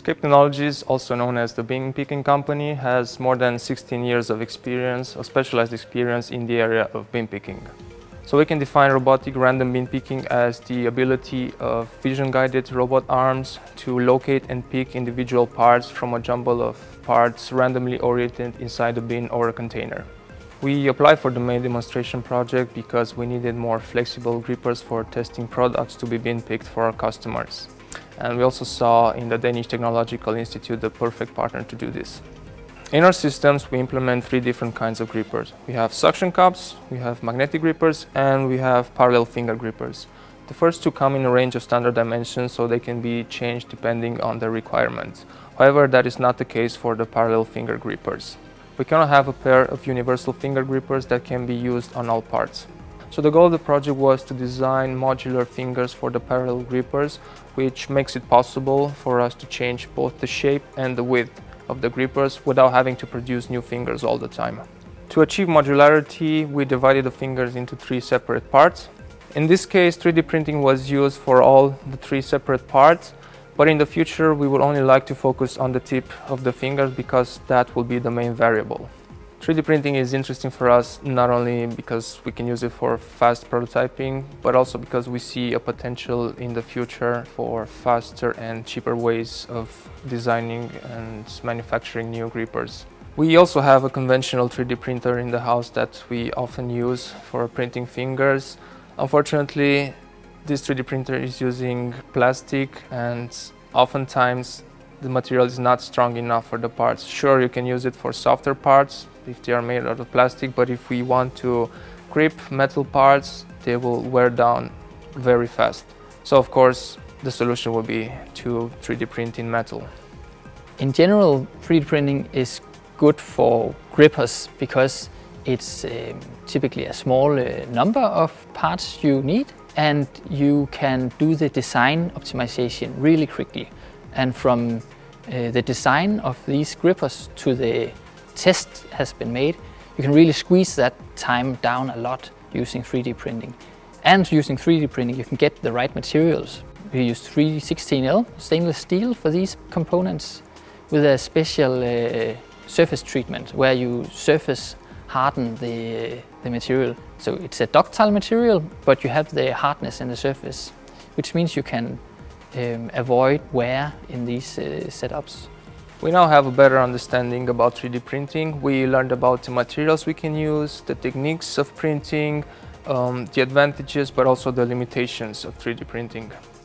Scape Technologies, also known as the bean picking company, has more than 16 years of experience, of specialized experience in the area of bean picking. So we can define robotic random bean picking as the ability of vision-guided robot arms to locate and pick individual parts from a jumble of parts randomly oriented inside a bin or a container. We applied for the main demonstration project because we needed more flexible grippers for testing products to be bean picked for our customers. And we also saw in the Danish Technological Institute the perfect partner to do this. In our systems, we implement three different kinds of grippers. We have suction cups, we have magnetic grippers, and we have parallel finger grippers. The first two come in a range of standard dimensions, so they can be changed depending on the requirements. However, that is not the case for the parallel finger grippers. We cannot have a pair of universal finger grippers that can be used on all parts. So the goal of the project was to design modular fingers for the parallel grippers, which makes it possible for us to change both the shape and the width of the grippers without having to produce new fingers all the time. To achieve modularity, we divided the fingers into three separate parts. In this case, 3D printing was used for all the three separate parts, but in the future we would only like to focus on the tip of the fingers because that will be the main variable. 3D printing is interesting for us not only because we can use it for fast prototyping, but also because we see a potential in the future for faster and cheaper ways of designing and manufacturing new grippers. We also have a conventional 3D printer in the house that we often use for printing fingers. Unfortunately, this 3D printer is using plastic, and oftentimes the material is not strong enough for the parts. Sure, you can use it for softer parts if they are made out of plastic, but if we want to grip metal parts, they will wear down very fast. So of course, the solution will be to 3D print in metal. In general, 3D printing is good for grippers because it's typically a small number of parts you need, and you can do the design optimization really quickly. And from the design of these grippers to the test has been made, you can really squeeze that time down a lot using 3D printing. And using 3D printing, you can get the right materials. We use 316L stainless steel for these components with a special surface treatment where you surface harden the material. So it's a ductile material, but you have the hardness in the surface, which means you can avoid wear in these setups. We now have a better understanding about 3D printing. We learned about the materials we can use, the techniques of printing, the advantages, but also the limitations of 3D printing.